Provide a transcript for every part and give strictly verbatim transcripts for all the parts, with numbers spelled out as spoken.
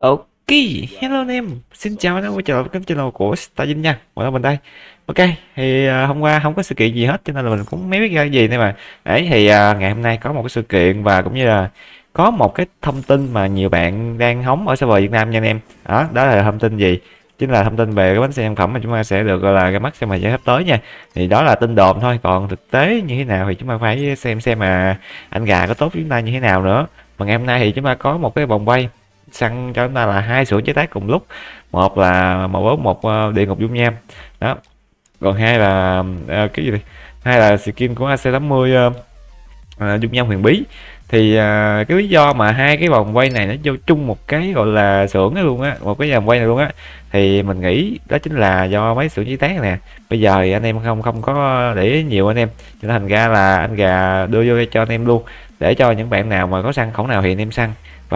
Ok, hello anh em, xin chào anh em quay trở lại với kênh channel của Stajin nha, mọi người mình đây. Ok, thì à, hôm qua không có sự kiện gì hết cho nên là mình cũng mấy biết ra cái gì đây mà. Đấy thì à, ngày hôm nay có một cái sự kiện và cũng như là có một cái thông tin mà nhiều bạn đang hóng ở server Việt Nam nha anh em. Đó, đó là thông tin gì? Chính là thông tin về cái bánh xe nhân phẩm mà chúng ta sẽ được gọi là ra mắt xem mà sắp tới nha. Thì đó là tin đồn thôi, còn thực tế như thế nào thì chúng ta phải xem xem mà anh gà có tốt với chúng ta như thế nào nữa. Và ngày hôm nay thì chúng ta có một cái vòng quay săn cho chúng ta là hai xưởng chế tác cùng lúc, một là màu ốm, một uh, địa ngục dung nham đó, còn hai là uh, cái gì đây, hai là skin của a xê tám mươi uh, uh, dung nham huyền bí. Thì uh, cái lý do mà hai cái vòng quay này nó vô chung một cái gọi là xưởng ấy luôn á, một cái vòng quay này luôn á, thì mình nghĩ đó chính là do mấy xưởng chế tác nè. Bây giờ thì anh em không không có để ý nhiều anh em, cho nên thành ra là anh gà đưa vô cho anh em luôn, để cho những bạn nào mà có săn khẩu nào thì anh em săn.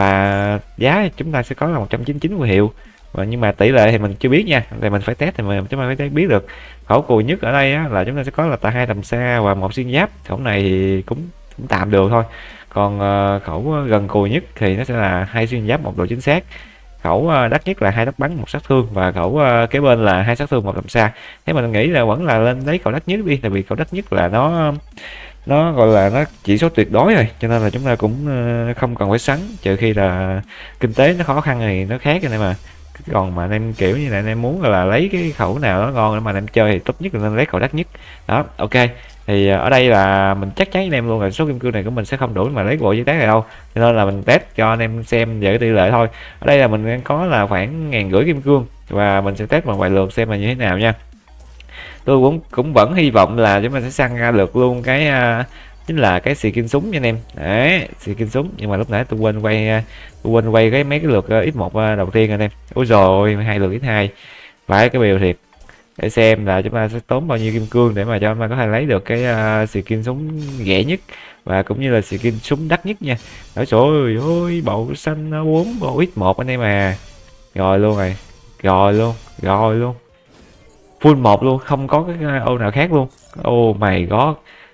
Và giá chúng ta sẽ có là một trăm chín mươi chín hiệu, và nhưng mà tỷ lệ thì mình chưa biết nha, thì mình phải test thì mình chúng ta phải biết được. Khẩu cùi nhất ở đây á, là chúng ta sẽ có là tại hai tầm xa và một xuyên giáp. Khẩu này thì cũng cũng tạm được thôi. Còn uh, khẩu gần cùi nhất thì nó sẽ là hai xuyên giáp một độ chính xác. Khẩu uh, đắt nhất là hai tốc bắn một sát thương, và khẩu uh, kế bên là hai sát thương một tầm xa. Thế mình nghĩ là vẫn là lên lấy khẩu đắt nhất đi, tại vì khẩu đắt nhất là nó nó gọi là nó chỉ số tuyệt đối rồi, cho nên là chúng ta cũng ờ, không cần phải sắn, trừ khi là kinh tế nó khó khăn thì nó khác. Cho nên mà còn mà anh em kiểu như là anh em muốn là lấy cái khẩu nào nó ngon để mà anh em chơi thì tốt nhất là nên lấy khẩu đắt nhất đó. Ok, thì ờ, ở đây là mình chắc chắn anh em luôn là số kim cương này của mình sẽ không đủ mà lấy bộ chế tác này đâu, cho nên là mình test cho anh em xem về cái tỷ lệ thôi. Ở đây là mình đang có là khoảng ngàn rưỡi kim cương, và mình sẽ test một vài lượt xem là như thế nào nha. Tôi cũng cũng vẫn hy vọng là chúng ta sẽ săn ra được luôn cái uh, chính là cái skin súng nha anh em. Đấy, skin súng, nhưng mà lúc nãy tôi quên quay uh, tôi quên quay cái mấy cái lượt uh, x một uh, đầu tiên anh em. Ôi rồi hai lượt x hai, phải cái biểu thiệt. Để xem là chúng ta sẽ tốn bao nhiêu kim cương để mà cho chúng ta có thể lấy được cái uh, skin súng rẻ nhất, và cũng như là skin súng đắt nhất nha. Ôi trời ơi, bộ xanh bốn bộ x một anh em à. Rồi luôn rồi, rồi luôn, rồi luôn, full một luôn, không có cái ô nào khác luôn. Oh my god,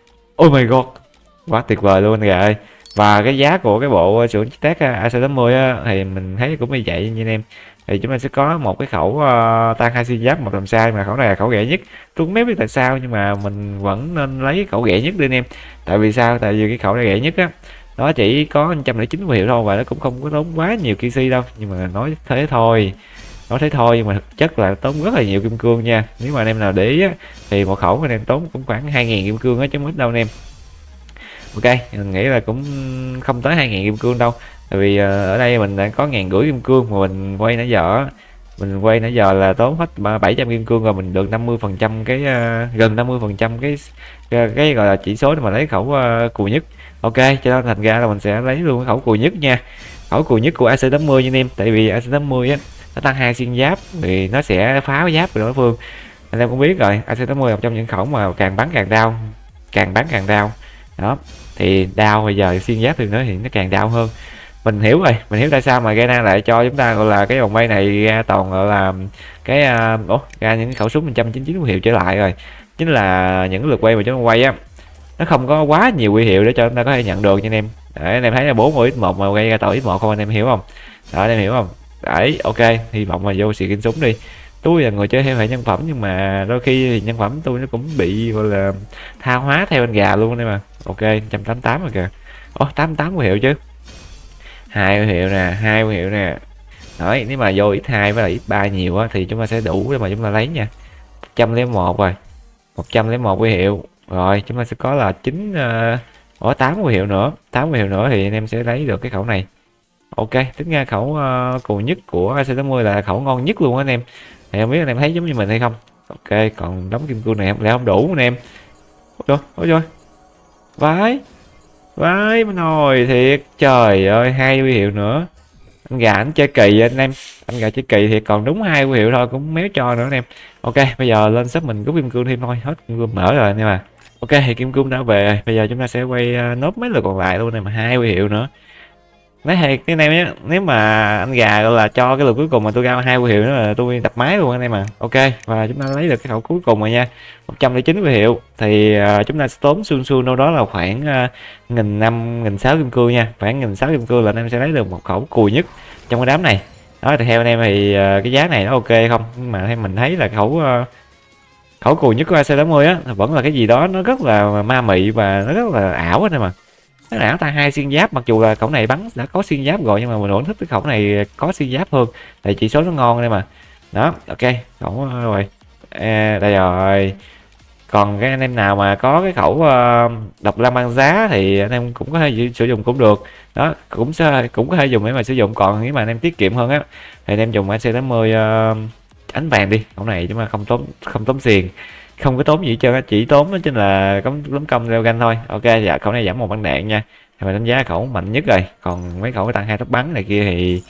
oh my god, quá tuyệt vời luôn anh gà ơi. Và cái giá của cái bộ xưởng chế tác a xê tám mươi á, thì mình thấy cũng như vậy nha anh em. Thì chúng ta sẽ có một cái khẩu uh, tan hai xuyên giáp một tầm xa, mà khẩu này là khẩu rẻ nhất. Tôi không biết tại sao, nhưng mà mình vẫn nên lấy khẩu rẻ nhất đi anh em. Tại vì sao? Tại vì cái khẩu này rẻ nhất á, nó chỉ có một trăm lẻ chín triệu thôi, và nó cũng không có tốn quá nhiều ki xê đâu, nhưng mà nói thế thôi, nói thế thôi nhưng mà thực chất là tốn rất là nhiều kim cương nha. Nếu mà anh em nào để ý á, thì một khẩu anh em tốn cũng khoảng hai nghìn kim cương á, chứ không ít đâu anh em. Ok, mình nghĩ là cũng không tới hai nghìn kim cương đâu, tại vì ờ, ở đây mình đã có ngàn rưỡi kim cương mà mình quay nãy giờ á, mình quay nãy giờ là tốn hết bảy trăm kim cương rồi, mình được năm mươi phần trăm cái uh, gần năm mươi phần trăm cái, cái cái gọi là chỉ số để mà lấy khẩu uh, cùi nhất. Ok, cho nên thành ra là mình sẽ lấy luôn cái khẩu cùi nhất nha, khẩu cùi nhất của a xê tám mươi nha anh em. Tại vì a xê tám mươi á, nó tăng hai xuyên giáp thì nó sẽ phá giáp của đối phương. Anh em cũng biết rồi, a xê tám mươi là một trong những khẩu mà càng bắn càng đau, càng bắn càng đau đó. Thì đau bây giờ xuyên giáp thì nó thì nó càng đau hơn. Mình hiểu rồi, mình hiểu tại sao mà Gana lại cho chúng ta gọi là cái vòng quay này ra toàn gọi là cái uh, ủa, ra những khẩu súng một trăm chín mươi chín huy hiệu trở lại rồi. Chính là những lượt quay mà chúng ta quay á, nó không có quá nhiều huy hiệu để cho chúng ta có thể nhận được nha anh em. Đấy, anh em thấy là bốn x một mà quay ra tội x một không, anh em hiểu không? Đó, anh em hiểu không? Đấy, ok, hy vọng là vô xì kinh súng đi. Tôi là người chơi theo hệ nhân phẩm, nhưng mà đôi khi thì nhân phẩm tôi nó cũng bị gọi là tha hóa theo anh gà luôn đây mà. Ok, một trăm tám mươi tám rồi kìa. Ồ, tám mươi tám huy hiệu chứ. Hai huy hiệu nè, hai huy hiệu nè. Đấy, nếu mà vô x hai với lại x ba nhiều á thì chúng ta sẽ đủ để mà chúng ta lấy nha. một trăm lẻ một rồi. một trăm lẻ một huy hiệu. Rồi, chúng ta sẽ có là chín uh, ở tám huy hiệu nữa, tám huy hiệu nữa thì anh em sẽ lấy được cái khẩu này. Ok, tính ra khẩu uh, cùi nhất của a xê tám mươi là khẩu ngon nhất luôn anh em. Thì không biết anh em thấy giống như mình hay không. Ok, còn đóng kim cương này không lẽ không đủ anh em. Ôi trời, ôi trời. Vãi. Vãi mà nồi thiệt. Trời ơi, hai huy hiệu nữa. Anh gà anh chơi kỳ anh em. Anh gà chơi kỳ thì còn đúng hai huy hiệu thôi cũng méo cho nữa anh em. Ok, bây giờ lên shop mình rút kim cương thêm thôi, hết kim cương mở rồi anh em à. Ok, thì kim cương đã về rồi. Bây giờ chúng ta sẽ quay uh, nốt mấy lượt còn lại luôn này, mà hai huy hiệu nữa. Nói thiệt cái này nhé, nếu mà anh gà gọi là cho cái lượt cuối cùng mà tôi ra hai huy hiệu nữa là tôi đập máy luôn anh em mà. Ok, và chúng ta lấy được cái khẩu cuối cùng rồi nha, một trăm lẻ chín huy hiệu. Thì uh, chúng ta sẽ tốn xương xương đâu đó là khoảng uh, nghìn năm nghìn sáu kim cương nha, khoảng nghìn sáu kim cương là anh em sẽ lấy được một khẩu cùi nhất trong cái đám này. Đó thì theo anh em thì ờ, cái giá này nó ok không, nhưng mà theo mình thấy là khẩu ờ, khẩu cùi nhất của a xê tám mươi á vẫn là cái gì đó nó rất là ma mị và nó rất là ảo anh em mà. Nó ảo ta hai xuyên giáp, mặc dù là khẩu này bắn đã có xuyên giáp rồi nhưng mà mình vẫn thích cái khẩu này có xuyên giáp hơn, tại chỉ số nó ngon đây mà. Đó ok, khẩu rồi à, đây rồi. Còn cái anh em nào mà có cái khẩu uh, độc lam băng giá thì anh em cũng có thể sử dụng cũng được. Đó cũng sẽ cũng có thể dùng để mà sử dụng, còn nếu mà anh em tiết kiệm hơn á thì anh em dùng a xê tám mươi uh, ánh vàng đi, khẩu này chứ mà không tốn không tốn tiền, không có tốn gì hết trơn á, chỉ tốn đó chính là cắm lấm công leo ganh thôi. Ok, dạ khẩu này giảm một băng đạn nha, thì mình đánh giá khẩu mạnh nhất rồi, còn mấy khẩu tăng hai tốc bắn này kia thì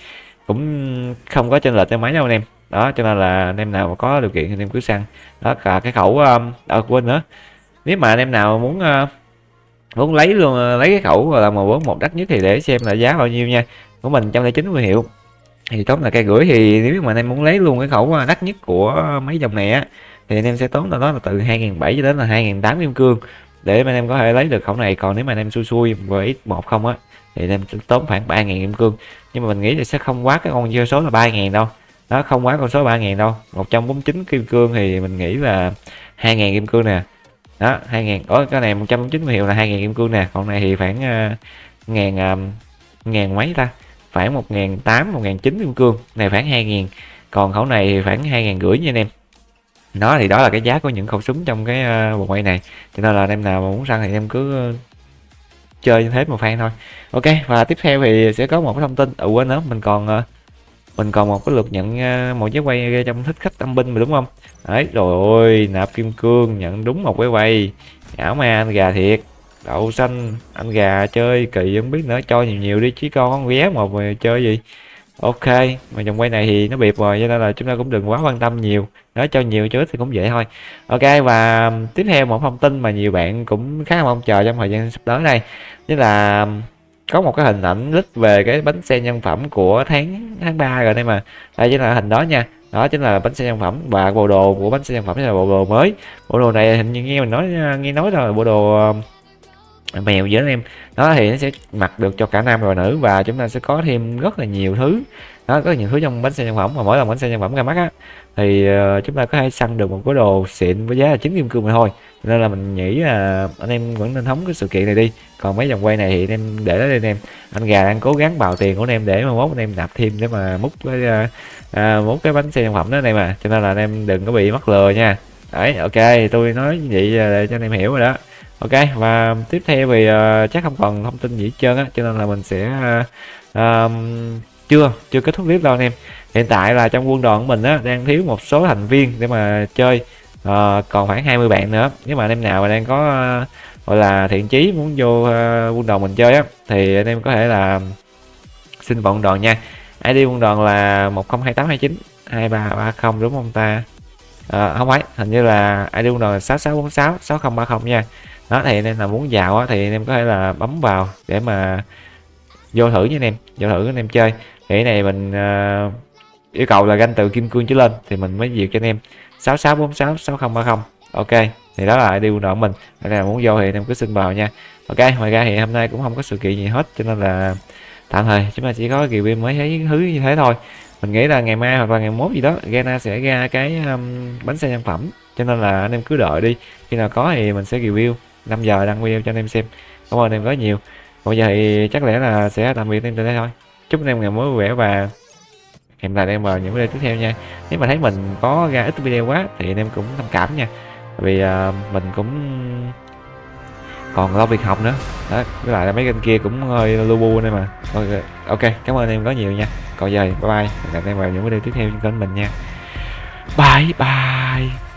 cũng không có chênh lệch cho mấy đâu anh em. Đó cho nên là anh em nào mà có điều kiện thì anh em cứ săn. Đó cả cái khẩu um, à, quên nữa, nếu mà anh em nào muốn uh, muốn lấy luôn uh, lấy cái khẩu là một bốn một đắt nhất thì để xem là giá bao nhiêu nha. Của mình một trăm chín mươi hiệu thì tốn là cây rưỡi, thì nếu mà anh em muốn lấy luôn cái khẩu đắt nhất của mấy dòng này á thì anh em sẽ tốn đâu đó là từ hai nghìn bảy trăm cho đến là hai nghìn tám trăm kim cương để mà anh em có thể lấy được khẩu này. Còn nếu mà anh em xui xui với ích một không á thì anh em tốn khoảng ba nghìn kim cương, nhưng mà mình nghĩ là sẽ không quá cái con số là ba nghìn đâu. Đó không quá con số ba nghìn đâu, một trăm bốn mươi chín kim cương thì mình nghĩ là hai nghìn kim cương nè. Đó hai nghìn, ở cái này một trăm chín mươi hiệu là hai nghìn kim cương nè, còn này thì khoảng uh, ngàn uh, ngàn mấy ta, khoảng một nghìn tám một nghìn chín kim cương, này khoảng hai nghìn, còn khẩu này thì khoảng hai nghìn rưỡi nha anh em. Đó thì đó là cái giá của những khẩu súng trong cái uh, vòng quay này, cho nên là anh em nào mà muốn săn thì em cứ uh, chơi như thế một phan thôi. Ok, và tiếp theo thì sẽ có một cái thông tin, ừ quên nữa, mình còn uh, mình còn một cái lượt nhận uh, một chiếc quay trong thích khách tâm binh mà đúng không. Đấy rồi ôi, nạp kim cương nhận đúng một cái quay ảo ma anh gà thiệt, đậu xanh anh gà chơi kỳ không biết nữa, cho nhiều nhiều đi chứ con con vé một mà chơi gì. Ok, mà dòng quay này thì nó bịp rồi cho nên là chúng ta cũng đừng quá quan tâm nhiều, nói cho nhiều cho ít thì cũng vậy thôi. Ok, và tiếp theo một thông tin mà nhiều bạn cũng khá là mong chờ trong thời gian sắp tới đây, tức là có một cái hình ảnh lít về cái bánh xe nhân phẩm của tháng tháng ba rồi đây mà. Đây chính là hình đó nha, đó chính là bánh xe nhân phẩm và bộ đồ của bánh xe nhân phẩm là bộ đồ mới. Bộ đồ này hình như nghe mình nói nghe nói là bộ đồ mèo với anh em. Đó thì nó sẽ mặc được cho cả nam và nữ, và chúng ta sẽ có thêm rất là nhiều thứ. Đó có nhiều thứ trong bánh xe nhân phẩm, mà mỗi lần bánh xe nhân phẩm ra mắt á thì uh, chúng ta có thể săn được một cái đồ xịn với giá là chín kim cương mà thôi, nên là mình nghĩ là anh em vẫn nên hóng cái sự kiện này đi. Còn mấy dòng quay này thì anh em để đó đi anh em, anh gà đang cố gắng bào tiền của anh em để mà mốt anh em nạp thêm để mà múc cái uh, uh, múc cái bánh xe nhân phẩm đó này mà, cho nên là anh em đừng có bị mắc lừa nha. Đấy ok, tôi nói vậy để cho anh em hiểu rồi đó. Ok, và tiếp theo thì uh, chắc không còn thông tin gì hết trơn á, cho nên là mình sẽ uh, uh, chưa chưa kết thúc clip đâu anh em. Hiện tại là trong quân đoàn của mình á đang thiếu một số thành viên để mà chơi, uh, còn khoảng hai mươi bạn nữa. Nếu mà anh em nào mà đang có uh, gọi là thiện chí muốn vô uh, quân đoàn mình chơi á thì anh em có thể là xin vào quân đoàn nha. i đê quân đoàn là một không hai tám hai chín hai ba ba không đúng không ta? À, không phải, hình như là i đê quân đoàn là sáu sáu bốn sáu sáu không ba không nha. Đó thì anh em là muốn vào á, thì anh em có thể là bấm vào để mà vô thử với anh em, vô thử anh em chơi. Thì cái này mình uh, yêu cầu là ganh từ kim cương trở lên thì mình mới duyệt cho anh em sáu sáu bốn sáu sáu không ba không. Ok, thì đó là i đê quân đoàn của mình, anh em muốn vô thì anh em cứ xin vào nha. Ok, ngoài ra thì hôm nay cũng không có sự kiện gì hết, cho nên là tạm thời chúng ta chỉ có review mới thấy thứ như thế thôi. Mình nghĩ là ngày mai hoặc là ngày mốt gì đó Gana sẽ ra cái um, bánh xe nhân phẩm, cho nên là anh em cứ đợi đi, khi nào có thì mình sẽ review. Năm giờ đăng video cho anh em xem. Cảm ơn anh em rất nhiều. Bây giờ thì chắc lẽ là sẽ tạm biệt anh em từ đây thôi. Chúc anh em ngày mới vui vẻ và hẹn gặp lại em vào những video tiếp theo nha. Nếu mà thấy mình có ra ít video quá thì anh em cũng thông cảm nha, vì uh, mình cũng còn lo việc học nữa đó, với lại là mấy kênh kia cũng hơi lu bu đây mà. Ok, cảm ơn em rất nhiều nha. Còn giờ bye bye, hẹn gặp em vào những video tiếp theo trên kênh mình nha. Bye bye.